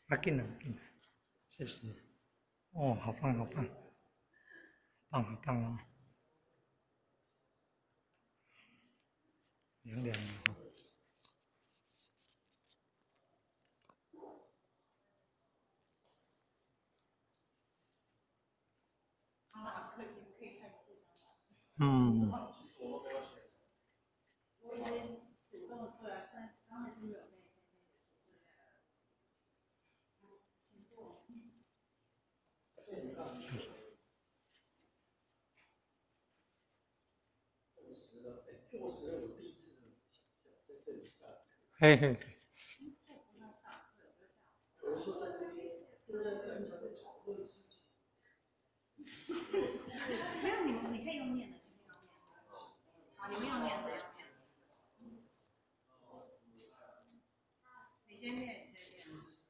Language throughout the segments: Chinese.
阿进来，进来，谢谢。哦，好棒，好棒，棒，好棒哦！凉凉的哈。嗯。嘿嘿。 没有你可以用念的，好，你们用念的，用念的。你先念，你先念。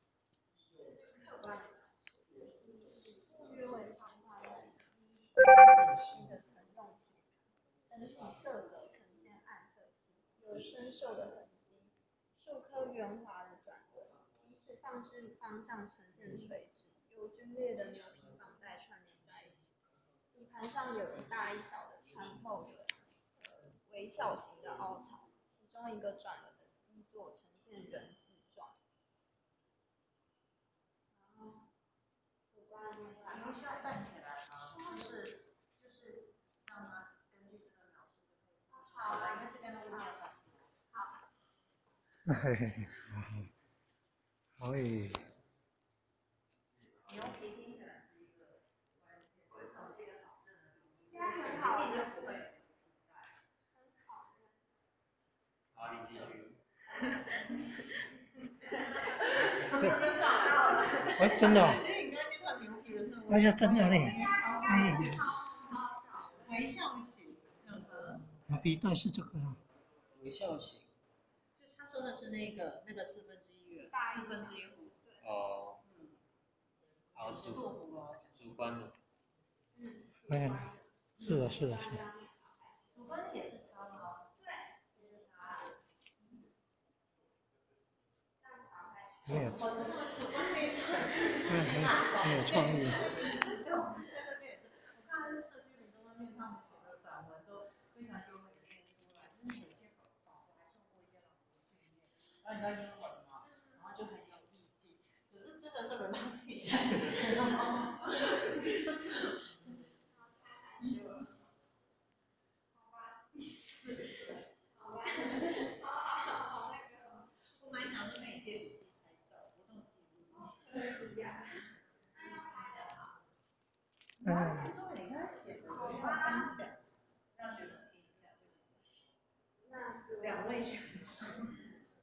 约为常化类，典型的成用品，整体色泽呈现暗色系，有生锈的痕迹，数颗圆滑的转轮，彼此放置方向呈现垂直，由皲裂的牛皮绑带串联在一起。底盘上有一大一小的穿透的微笑形的凹槽，其中一个转轮的基座呈现人字状。然后主观的面向， 你们需要站起来吗？就是让他根据这个描述就可以。好了，因为这边都不要站。好。 嘿嘿嘿，好，好诶。 牛皮听起来是一个关键，这是一个好认的现在很好，就不会。 好，你继续。 跟找到了。 哎，真的哦。 因为你刚才念到牛皮的时候， 哎呀，真的嘞！哎呀。 微笑型。 笔袋是这个啊。 微笑型。 就他说的是那个1/4圆，1/4弧。 哦。好，主观的。 哎，是的，是的，是的。 主观的也是他吗？对，也是他。 没有。 主观没有很有创意。 之前我们在这边也是，我看他在社区里中间他们写的散文都非常优美的念出来，就是有些仿佛还受过一些朗读训练，然后你知道英文嘛，然后就很有意境。可是真的是轮到自己来写了。我蛮想说跟你借笔记拍照，活动记录。可以呀。哇，听说你刚才写的有点分享，让学生听一下。2位学生。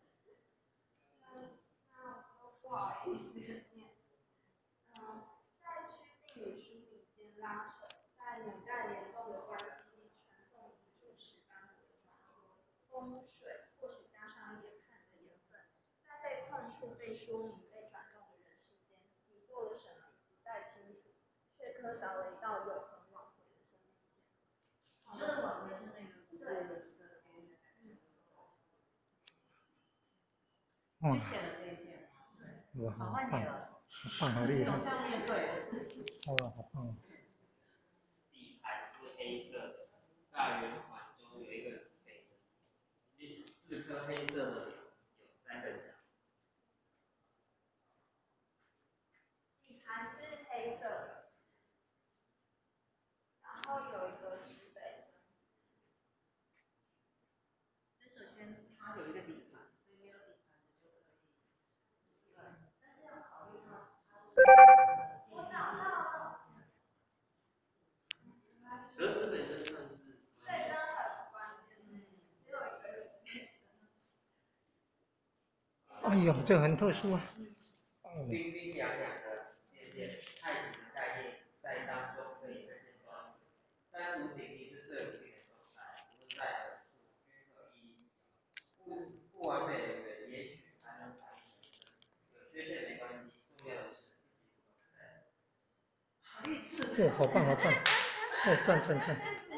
不好意思念。在趋近与疏离间拉扯，在纽带联动的关系里传送一注释斑驳的传说。风水或许加上一点汗的盐分，在被碰触、被说明、被转动的人世间，你做了什么不再清楚，却刻凿了一道永恒挽回的生命线。 你说的挽回是那个古代的一个给你的感觉。就写了这一件。 哇， 好，换你了。 好棒，好厉害。 走向面对。 哇，好棒哦。 底盘是黑色的，大圆环中有一个指北针，4颗黑色的有3个角。 底盘是黑色的，然后有一个指北针。 所以首先它有一个底盘，所以没有底盘的就可以。对，但是要考虑到我找到了。 格子本身算是。 对，真的很关键。只有一个指北针。 哎呦，这很特殊啊。 冰冰凉凉的渐渐太极的概念在当中可以看见端倪。单独顶替是最稳定的状态，无论在何处均可一一不完美的圆也许还能反映人生，有缺陷没关系，重要的是自己不能太。 好励志。 哦，好棒，好棒。哦，赞赞赞。